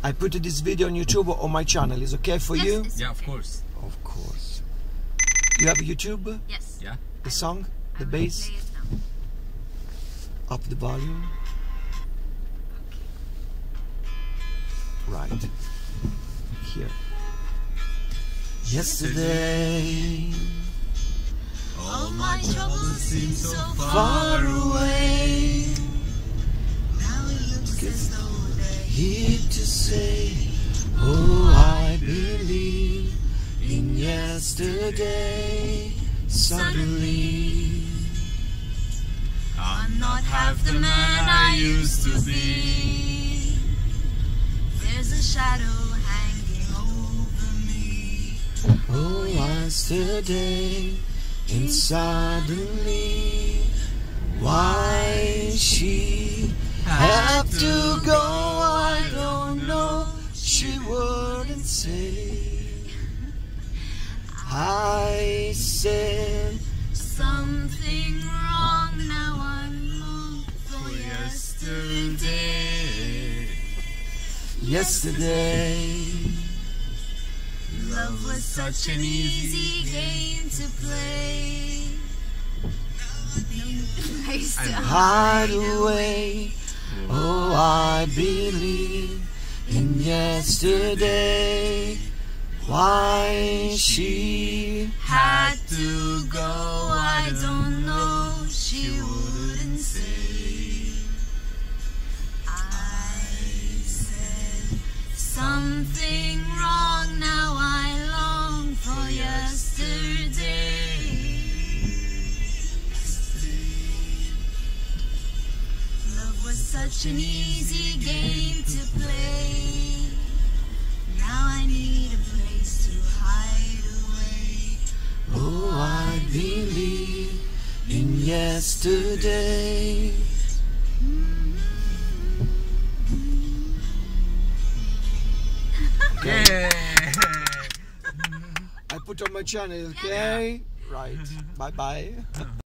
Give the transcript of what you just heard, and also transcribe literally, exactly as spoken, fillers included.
I put this video on YouTube or on my channel. Is okay for yes, you? Yeah, of course. Of course. You have YouTube? Yes. Yeah. The song? The bass? Up the volume. Right. Here. Yesterday, all my troubles seem so far away. Now it looks as though they're Here to say, oh, I believe in yesterday. Suddenly, I'm not half the man I used to be. There's a shadow hanging over me. oh, yesterday, and suddenly, why she have to go? I don't know. She wouldn't say. I said Something wrong, now I'm long for yesterday. yesterday. Love was such an easy game to play. I used to Hide away. Oh, I believe in yesterday. Why she had to go, I don't know, she wouldn't say. I said something wrong, now I long for yesterday. Love was such an easy game to play. Now I need a place to hide away. Oh, I believe in yesterday. Yeah. I put on my channel, okay? Right. Bye bye.